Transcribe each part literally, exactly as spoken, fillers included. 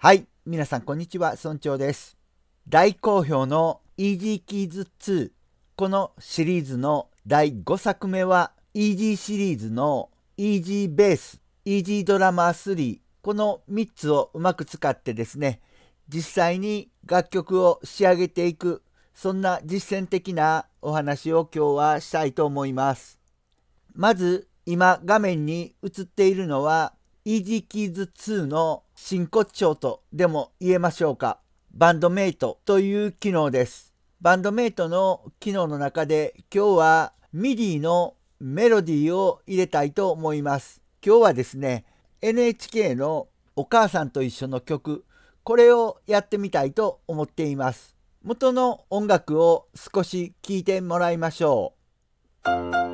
はい、皆さんこんにちは、村長です。大好評の イージー キーズツー、このシリーズのだいごさくめは イージー シリーズの イージー ベース、イージー ドラマースリー、このみっつをうまく使ってですね、実際に楽曲を仕上げていく、そんな実践的なお話を今日はしたいと思います。まず今画面に映っているのは イージー キーズツーの真骨頂とでも言えましょうか。バンドメイトという機能です。バンドメイトの機能の中で今日は ミディ のメロディーを入れたいと思います。今日はですね、エヌエイチケー のお母さんと一緒の曲、これをやってみたいと思っています。元の音楽を少し聴いてもらいましょう。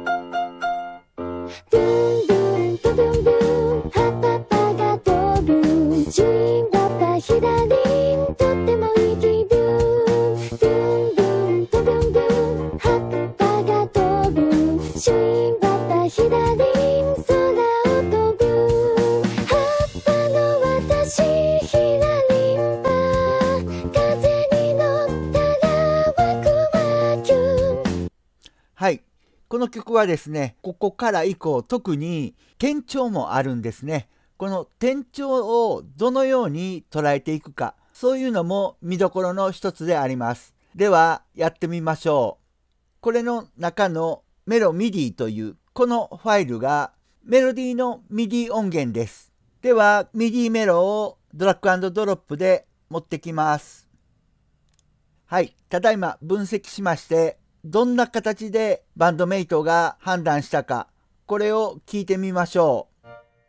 ドゥンドゥンドゥドゥンドゥン、葉っぱが飛ぶ、チンパパ左、とってもいい気分。ドゥンドゥンドゥドゥンドゥン、葉っぱが飛ぶ、チンパパ左、空を飛ぶ。葉っぱの私、ひらりんぱ、風に乗ったらワクワク。はい。この曲はですね、ここから以降特に転調もあるんですね。この転調をどのように捉えていくか、そういうのも見どころの一つであります。ではやってみましょう。これの中のメロミディというこのファイルがメロディーのミディ音源です。ではミディメロをドラッグ&ドロップで持ってきます。はい、ただいま分析しまして、どんな形でバンドメイトが判断したか、これを聞いてみましょう。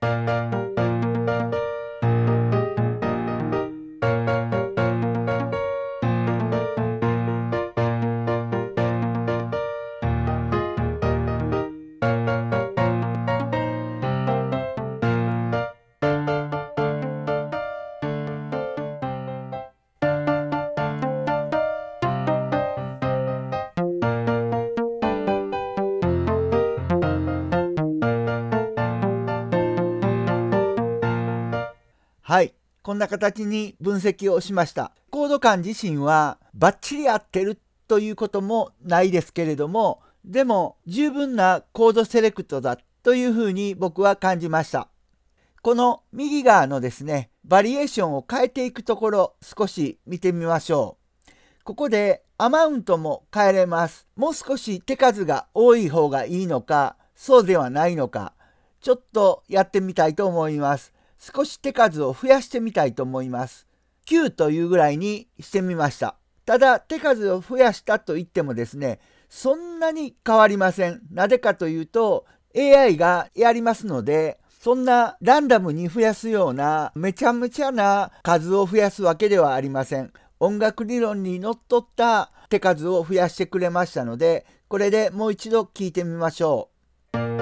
はい、こんな形に分析をしました。コード感自身はバッチリ合ってるということもないですけれども、でも十分なコードセレクトだというふうに僕は感じました。この右側のですね、バリエーションを変えていくところ、少し見てみましょう。ここでアマウントも変えれます。もう少し手数が多い方がいいのか、そうではないのか、ちょっとやってみたいと思います。少し手数を増やしてみたいと思います。きゅうというぐらいにしてみました。ただ手数を増やしたといってもですね、そんなに変わりません。なぜかというと エーアイ がやりますので、そんなランダムに増やすようなめちゃめちゃな数を増やすわけではありません。音楽理論にのっとった手数を増やしてくれましたので、これでもう一度聞いてみましょう。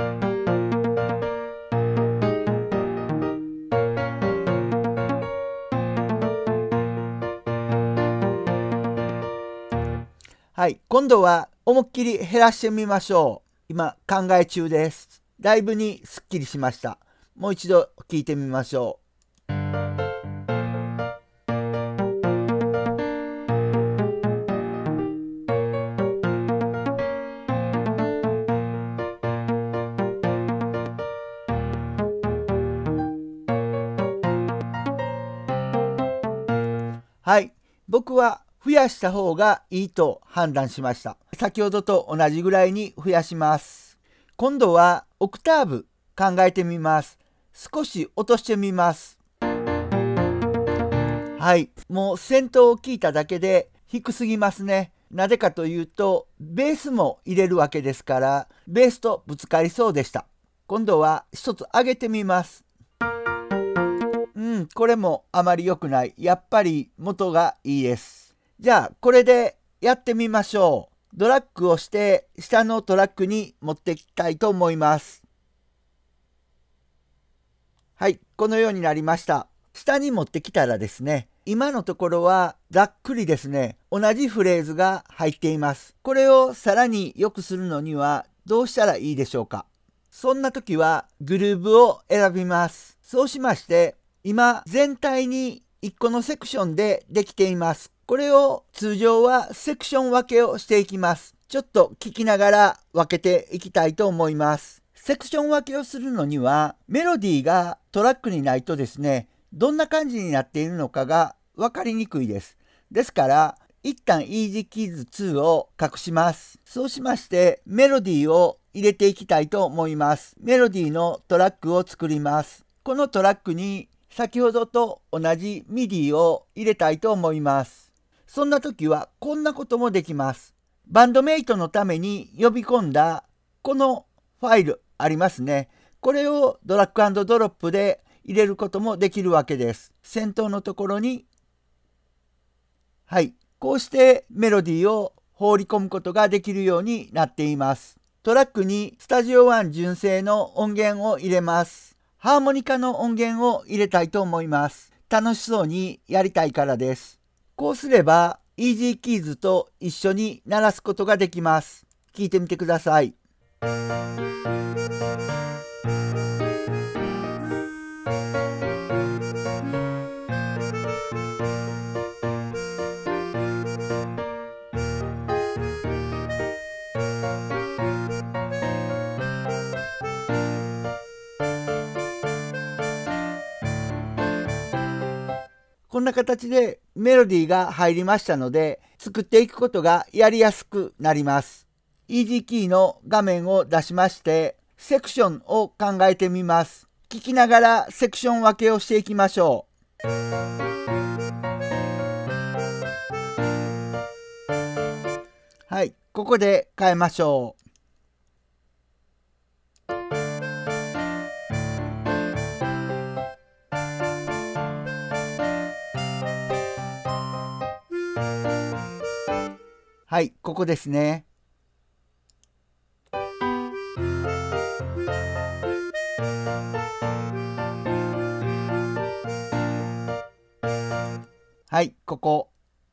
はい、今度は思いっきり減らしてみましょう。今考え中です。だいぶにすっきりしました。もう一度聞いてみましょう。はい、僕は増やした方がいいと判断しました。先ほどと同じぐらいに増やします。今度はオクターブ考えてみます。少し落としてみます。はい、もう先頭を聞いただけで低すぎますね。なぜかというとベースも入れるわけですから、ベースとぶつかりそうでした。今度は一つ上げてみます。うん、これもあまり良くない。やっぱり元がいいです。じゃあこれでやってみましょう。ドラッグをして下のトラックに持っていきたいと思います。はい、このようになりました。下に持ってきたらですね、今のところはざっくりですね、同じフレーズが入っています。これをさらに良くするのにはどうしたらいいでしょうか。そんな時はグルーブを選びます。そうしまして、今全体にいっこのセクションでできています。これを通常はセクション分けをしていきます。ちょっと聞きながら分けていきたいと思います。セクション分けをするのにはメロディーがトラックにないとですね、どんな感じになっているのかが分かりにくいです。ですから一旦 Easy Keys ツーを隠します。そうしましてメロディーを入れていきたいと思います。メロディーのトラックを作ります。このトラックに先ほどと同じ ミディ を入れたいと思います。そんな時はこんなこともできます。バンドメイトのために呼び込んだこのファイルありますね。これをドラッグ&ドロップで入れることもできるわけです。先頭のところに、はい、こうしてメロディーを放り込むことができるようになっています。トラックにスタジオワン純正の音源を入れます。ハーモニカの音源を入れたいと思います。楽しそうにやりたいからです。こうすれば Easy Keys と一緒に鳴らすことができます。聞いてみてください。こんな形でメロディーが入りましたので、作っていくことがやりやすくなります。Easy Key の画面を出しまして、セクションを考えてみます。聞きながらセクション分けをしていきましょう。はい、ここで変えましょう。はい、ここですね。はい、ここ。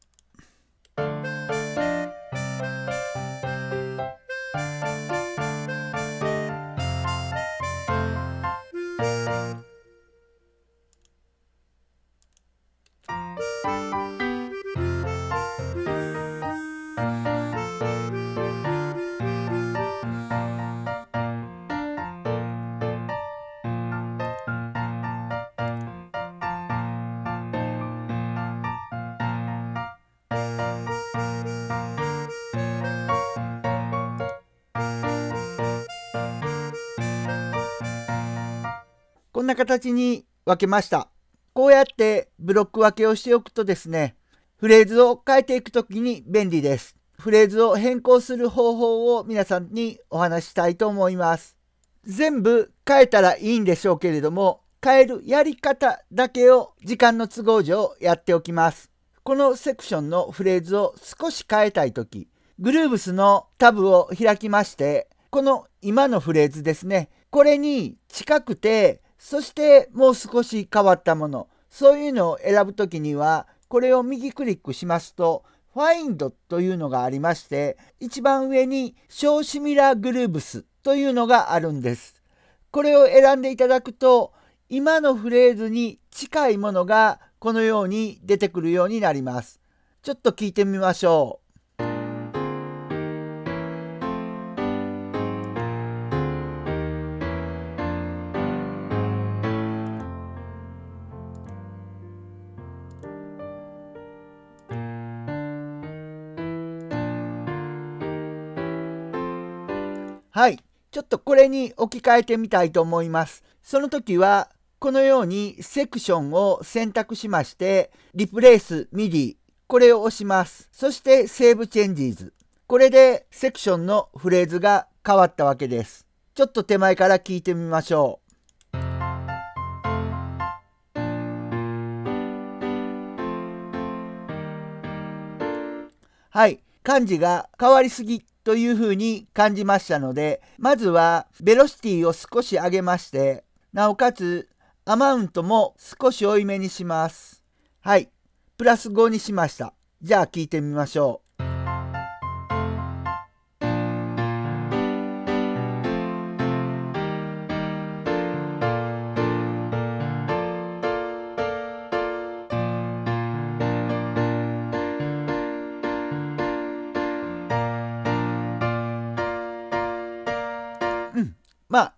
こんな形に分けました。こうやってブロック分けをしておくとですね、フレーズを変えていくときに便利です。フレーズを変更する方法を皆さんにお話ししたいと思います。全部変えたらいいんでしょうけれども、変えるやり方だけを時間の都合上やっておきます。このセクションのフレーズを少し変えたいとき、グルーブスのタブを開きまして、この今のフレーズですね、これに近くて、そしてもう少し変わったもの、そういうのを選ぶときには、これを右クリックしますと、Find というのがありまして、一番上に Show Similar Grooves というのがあるんです。これを選んでいただくと、今のフレーズに近いものがこのように出てくるようになります。ちょっと聞いてみましょう。はい。ちょっとこれに置き換えてみたいと思います。その時は、このようにセクションを選択しまして、Replace ミディ、これを押します。そして Save Changes。これでセクションのフレーズが変わったわけです。ちょっと手前から聞いてみましょう。はい。漢字が変わりすぎというふうに感じましたので、まずはベロシティを少し上げまして、なおかつアマウントも少し多めにします。はい。プラスごにしました。じゃあ聞いてみましょう。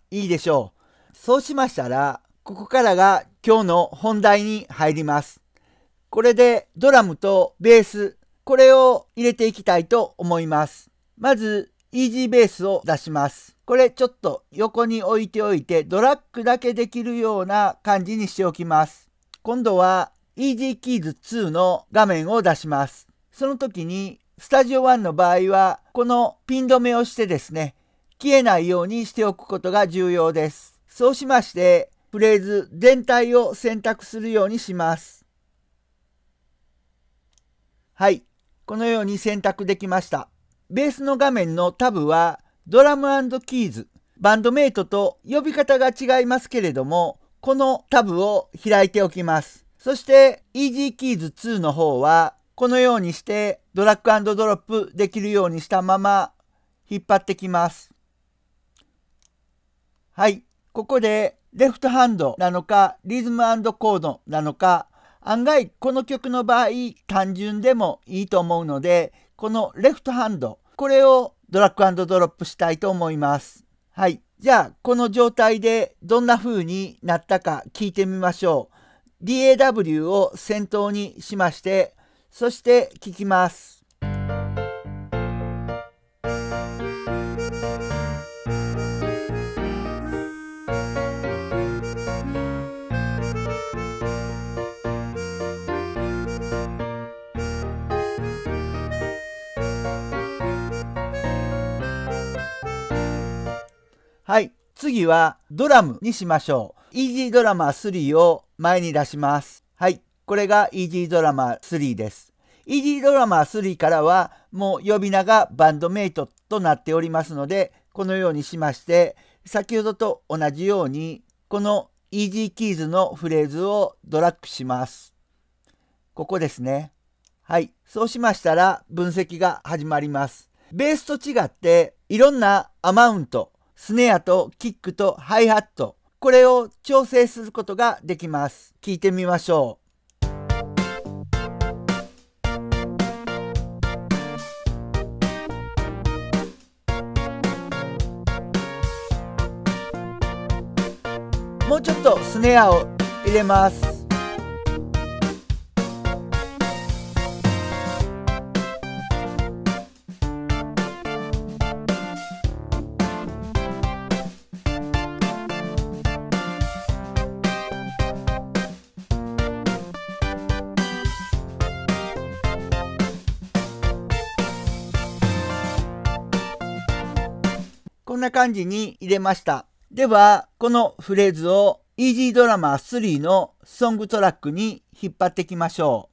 いいでしょう。そうしましたら、ここからが今日の本題に入ります。これでドラムとベース、これを入れていきたいと思います。まず、イージーベースを出します。これちょっと横に置いておいて、ドラッグだけできるような感じにしておきます。今度は イージーキーズツーの画面を出します。その時に、スタジオワンの場合は、このピン止めをしてですね、消えないようにしておくことが重要です。そうしまして、フレーズ全体を選択するようにします。はい。このように選択できました。ベースの画面のタブはドラム&キーズ、バンドメイトと呼び方が違いますけれども、このタブを開いておきます。そして イージーキーズツーの方はこのようにしてドラッグ&ドロップできるようにしたまま引っ張ってきます。はい。ここでレフトハンドなのかリズム&コードなのか、案外この曲の場合単純でもいいと思うので、このレフトハンド、これをドラッグ&ドロップしたいと思います。はい。じゃあこの状態でどんな風になったか聞いてみましょう。ディーエーダブリュー を先頭にしまして、そして聞きます。はい。次はドラムにしましょう。イージードラマースリーを前に出します。はい。これがイージードラマースリーです。イージードラマースリーからはもう呼び名がバンドメイトとなっておりますので、このようにしまして、先ほどと同じようにこのイージーキーズのフレーズをドラッグします。ここですね。はい。そうしましたら分析が始まります。ベースと違っていろんなアマウント、スネアとキックとハイハット、これを調整することができます。聞いてみましょう。もうちょっとスネアを入れます。こんな感じに入れました。では、このフレーズをイージードラマースリーのソングトラックに引っ張っていきましょう。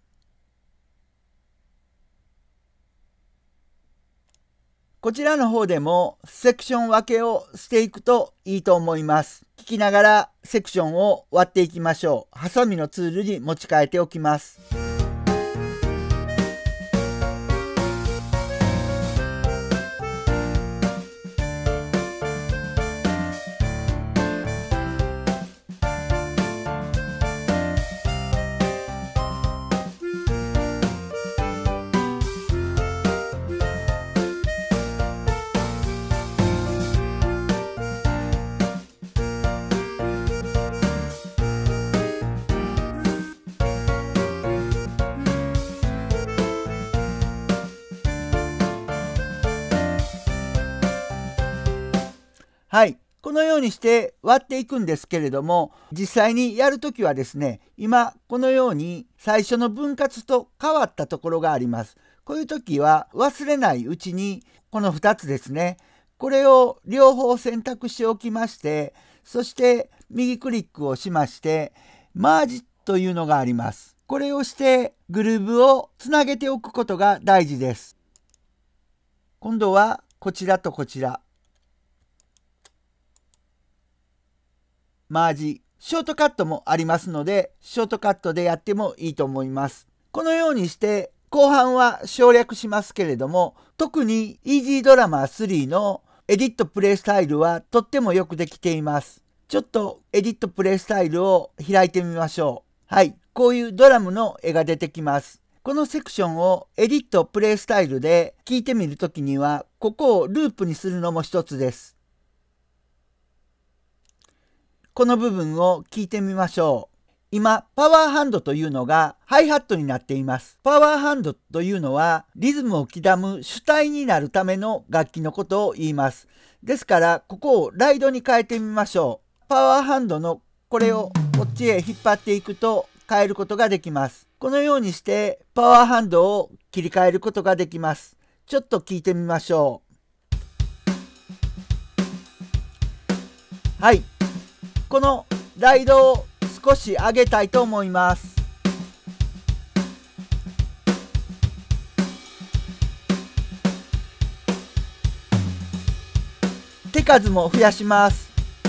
こちらの方でもセクション分けをしていくといいと思います。聞きながらセクションを割っていきましょう。ハサミのツールに持ち替えておきます。はい。このようにして割っていくんですけれども、実際にやるときはですね、今このように最初の分割と変わったところがあります。こういうときは忘れないうちにこのふたつですね、これを両方選択しておきまして、そして右クリックをしまして、マージというのがあります。これをしてグルーブをつなげておくことが大事です。今度はこちらとこちら。マージ、ショートカットもありますので、ショートカットでやってもいいと思います。このようにして後半は省略しますけれども、特にイージードラマースリーのエディットプレイスタイルはとってもよくできています。ちょっとエディットプレイスタイルを開いてみましょう。はい、こういうドラムの絵が出てきます。このセクションをエディットプレイスタイルで聞いてみるときには、ここをループにするのも一つです。 この部分を聞いてみましょう。今、パワーハンドというのがハイハットになっています。パワーハンドというのはリズムを刻む主体になるための楽器のことを言います。ですから、ここをライドに変えてみましょう。パワーハンドのこれをこっちへ引っ張っていくと変えることができます。このようにしてパワーハンドを切り替えることができます。ちょっと聞いてみましょう。はい。このライドを少し上げたいと思います。手数も増やします。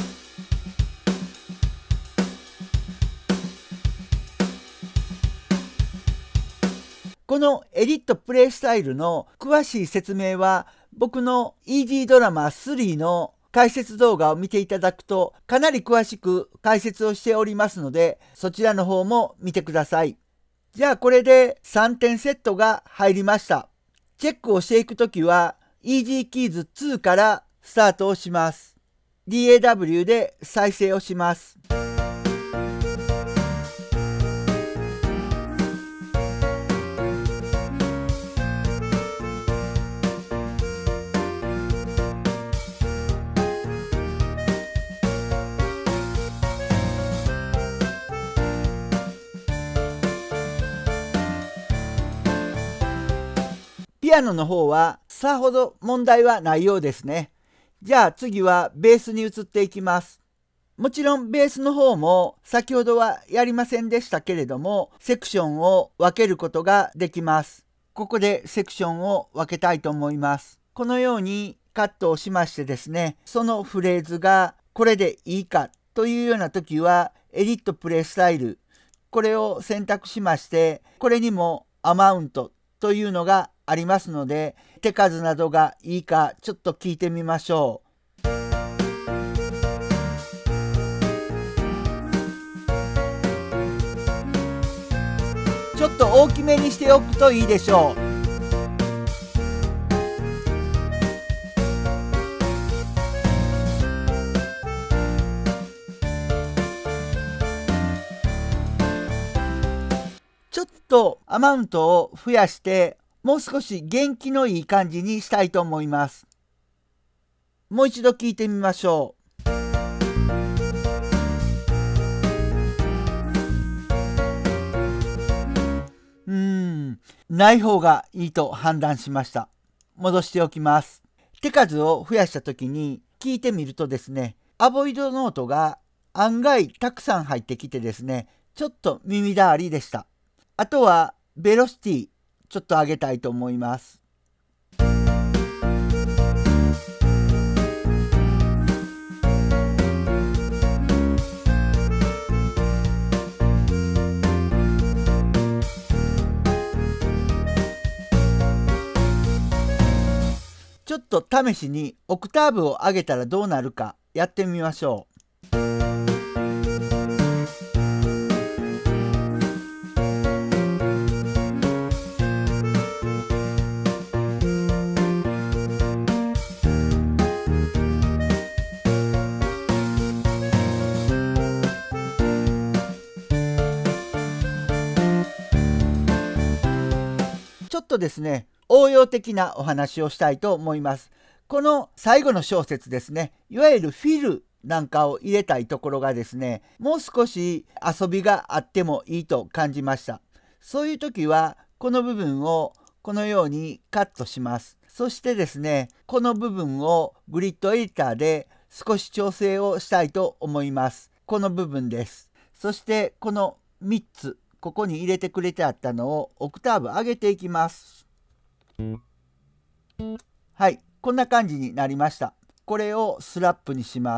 このエリットプレイスタイルの詳しい説明は僕の イージー ドラマスリーの解説動画を見ていただくとかなり詳しく解説をしておりますので、そちらの方も見てください。じゃあこれでさんてんセットが入りました。チェックをしていくときは イージー キーズツーからスタートをします。ディーエーダブリュー で再生をします。ピアノの方はさほど問題はないようですね。じゃあ次はベースに移っていきます。もちろんベースの方も先ほどはやりませんでしたけれども、セクションを分けることができます。ここでセクションを分けたいと思います。このようにカットをしましてですね、そのフレーズがこれでいいかというような時はエディットプレイスタイル、これを選択しまして、これにもアマウントというのがありますので、手数などがいいかちょっと聞いてみましょう。ちょっと大きめにしておくといいでしょう。ちょっとアマウントを増やしてもう少し元気のいい感じにしたいと思います。もう一度聞いてみましょう。うーん、ない方がいいと判断しました。戻しておきます。手数を増やした時に聞いてみるとですね、アボイドノートが案外たくさん入ってきてですね、ちょっと耳障りでした。あとはベロシティちょっと上げたいと思います。ちょっと試しにオクターブを上げたらどうなるかやってみましょう。ちょっとですね、応用的なお話をしたいと思います。この最後の小節ですね、いわゆるフィルなんかを入れたいところがですね、もう少し遊びがあってもいいと感じました。そういう時はこの部分をこのようにカットします。そしてですね、この部分をグリッドエディターで少し調整をしたいと思います。この部分です。そしてこのみっつ、ここに入れてくれてあったのをオクターブ上げていきます。はい、こんな感じになりました。これをスラップにします。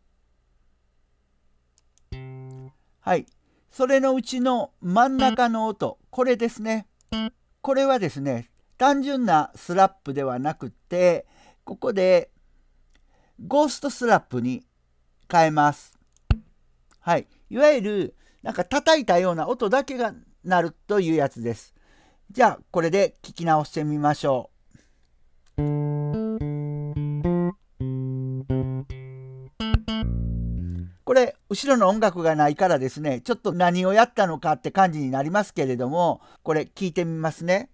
はい、それのうちの真ん中の音、これですね。これはですね、単純なスラップではなくて、ここでゴーストスラップに変えます。はい、いわゆるなんか叩いたような音だけが鳴るというやつです。じゃあこれで聞き直してみましょう。これ後ろの音楽がないからですね、ちょっと何をやったのかって感じになりますけれども、これ聞いてみますね。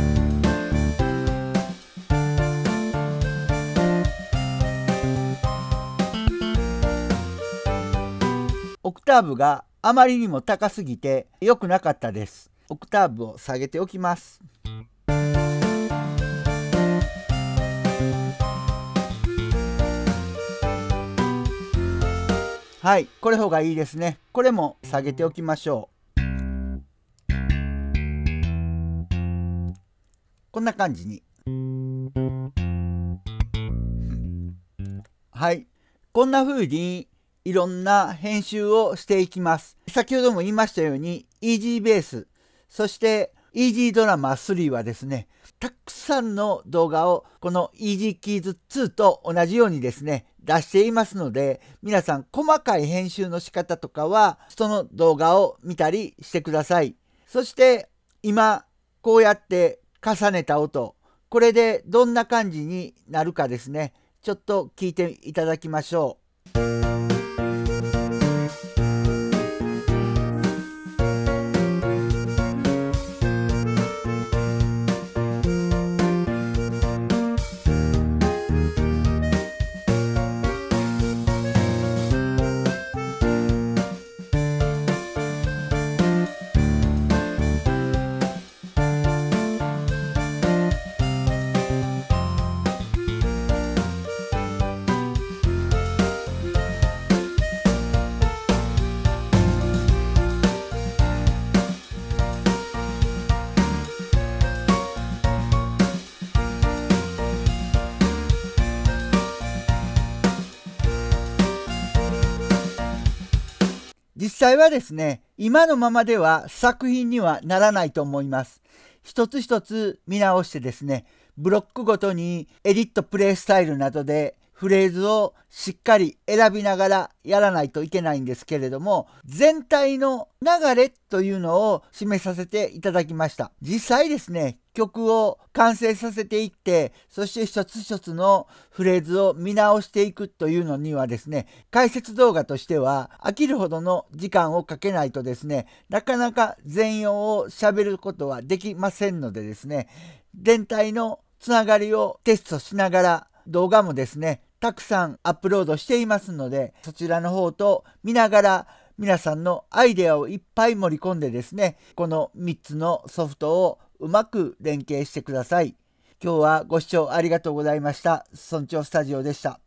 オクターブがあまりにも高すぎて良くなかったです。オクターブを下げておきます。はい、これ方がいいですね。これも下げておきましょう。こんな感じに。はい、こんな風にいろんな編集をしていきます。先ほども言いましたように イージー ベース、そしてイージードラマスリーはですね、たくさんの動画をこの イージーキーズツーと同じようにですね、出していますので、皆さん細かい編集の仕方とかはその動画を見たりしてください。そして今こうやって重ねた音、これでどんな感じになるかですね、ちょっと聞いていただきましょう。実際はですね、今のままでは作品にはならないと思います。一つ一つ見直してですね、ブロックごとにエディットプレイスタイルなどでフレーズをしっかり選びながらやらないといけないんですけれども、全体の流れというのを示させていただきました。実際ですね、曲を完成させていって、そして一つ一つのフレーズを見直していくというのにはですね、解説動画としては飽きるほどの時間をかけないとですね、なかなか全容を喋ることはできませんのでですね、全体のつながりをテストしながら動画もですね、たくさんアップロードしていますので、そちらの方と見ながら皆さんのアイデアをいっぱい盛り込んでですね、このみっつのソフトをうまく連携してください。今日はご視聴ありがとうございました。村長スタジオでした。